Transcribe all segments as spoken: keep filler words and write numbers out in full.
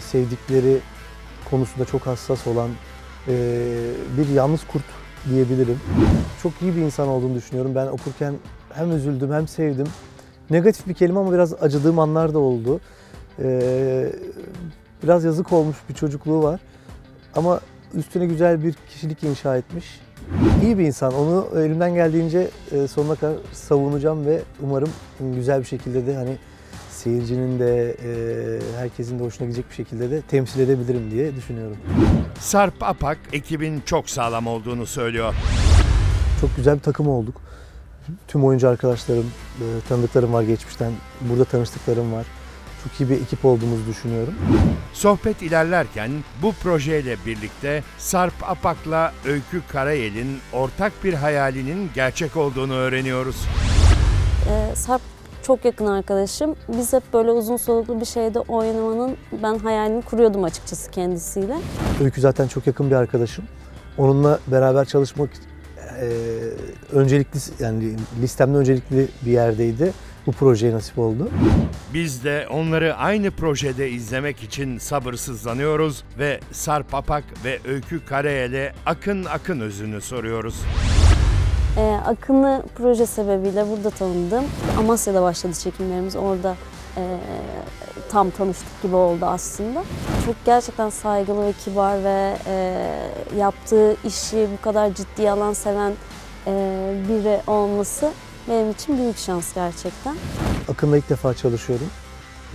sevdikleri konusunda çok hassas olan e, bir yalnız kurt diyebilirim. Çok iyi bir insan olduğunu düşünüyorum. Ben okurken hem üzüldüm hem sevdim. Negatif bir kelime ama biraz acıdığım anlar da oldu. E, biraz yazık olmuş bir çocukluğu var. Ama üstüne güzel bir kişilik inşa etmiş. İyi bir insan. Onu elimden geldiğince sonuna kadar savunacağım ve umarım güzel bir şekilde de hani seyircinin de herkesin de hoşuna gidecek bir şekilde de temsil edebilirim diye düşünüyorum. Sarp Apak ekibin çok sağlam olduğunu söylüyor. Çok güzel bir takım olduk. Tüm oyuncu arkadaşlarım, tanıdıklarım var geçmişten. Burada tanıştıklarım var. Çok iyi bir ekip olduğumuzu düşünüyorum. Sohbet ilerlerken bu projeyle birlikte Sarp Apak'la Öykü Karayel'in ortak bir hayalinin gerçek olduğunu öğreniyoruz. Ee, Sarp çok yakın arkadaşım. Biz hep böyle uzun soluklu bir şeyde oynamanın ben hayalini kuruyordum açıkçası kendisiyle. Öykü zaten çok yakın bir arkadaşım. Onunla beraber çalışmak e, öncelikli, yani listemde öncelikli bir yerdeydi. Bu projeye nasip oldu. Biz de onları aynı projede izlemek için sabırsızlanıyoruz ve Sarp Apak ve Öykü Karayel'e Akın Akınözü'nü soruyoruz. Ee, Akın'ı proje sebebiyle burada tanıdım. Amasya'da başladı çekimlerimiz. Orada e, tam tanıştık gibi oldu aslında. Çok gerçekten saygılı ve kibar ve e, yaptığı işi bu kadar ciddiye alan, seven e, biri olması benim için büyük şans gerçekten. Akın'la ilk defa çalışıyorum. Ee,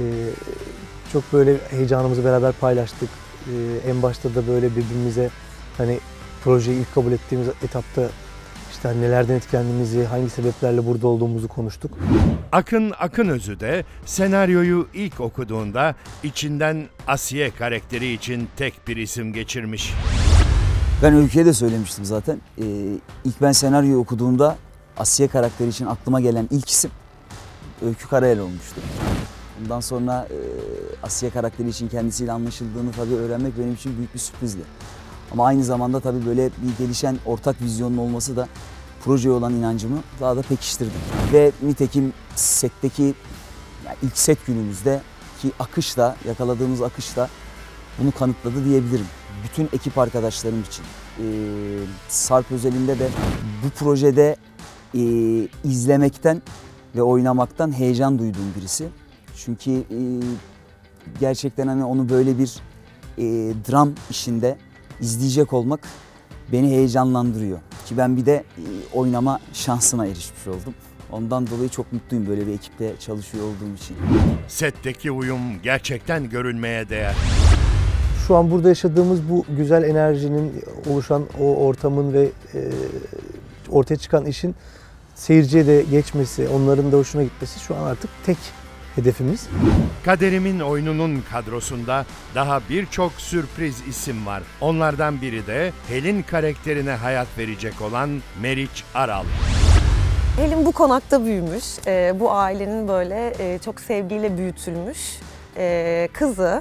çok böyle heyecanımızı beraber paylaştık. Ee, en başta da böyle birbirimize hani projeyi ilk kabul ettiğimiz etapta işte hani nelerden etkilendiğimizi, hangi sebeplerle burada olduğumuzu konuştuk. Akın Akınözü de senaryoyu ilk okuduğunda içinden Asiye karakteri için tek bir isim geçirmiş. Ben Öykü'ye de söylemiştim zaten. Ee, ilk ben senaryoyu okuduğumda Asiye karakteri için aklıma gelen ilk isim Öykü Karayel olmuştu. Ondan sonra e, Asiye karakteri için kendisiyle anlaşıldığını tabii öğrenmek benim için büyük bir sürprizdi. Ama aynı zamanda tabii böyle bir gelişen ortak vizyonun olması da projeye olan inancımı daha da pekiştirdi. Ve nitekim setteki yani ilk set günümüzde ki akış da, yakaladığımız akış da bunu kanıtladı diyebilirim. Bütün ekip arkadaşlarım için. Ee, Sarp özelinde de bu projede e, izlemekten ve oynamaktan heyecan duyduğum birisi. Çünkü e, gerçekten hani onu böyle bir e, dram işinde izleyecek olmak beni heyecanlandırıyor. Ki ben bir de e, oynama şansına erişmiş oldum. Ondan dolayı çok mutluyum böyle bir ekiple çalışıyor olduğum için. Setteki uyum gerçekten görülmeye değer. Şu an burada yaşadığımız bu güzel enerjinin oluşan o ortamın ve e, ortaya çıkan işin seyirciye de geçmesi, onların da hoşuna gitmesi şu an artık tek hedefimiz. Kaderimin Oyunu'nun kadrosunda daha birçok sürpriz isim var. Onlardan biri de Helin karakterine hayat verecek olan Meriç Aral. Helin bu konakta büyümüş, e, bu ailenin böyle e, çok sevgiyle büyütülmüş e, kızı.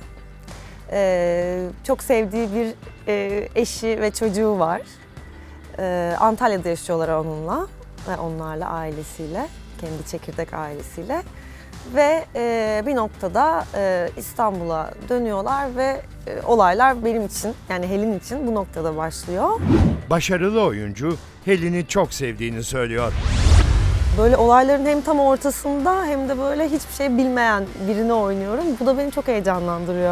E, çok sevdiği bir e, eşi ve çocuğu var. E, Antalya'da yaşıyorlar onunla ve onlarla, ailesiyle, kendi çekirdek ailesiyle. Ve e, bir noktada e, İstanbul'a dönüyorlar ve e, olaylar benim için, yani Helin için bu noktada başlıyor. Başarılı oyuncu Helin'i çok sevdiğini söylüyor. Böyle olayların hem tam ortasında hem de böyle hiçbir şey bilmeyen birini oynuyorum. Bu da beni çok heyecanlandırıyor.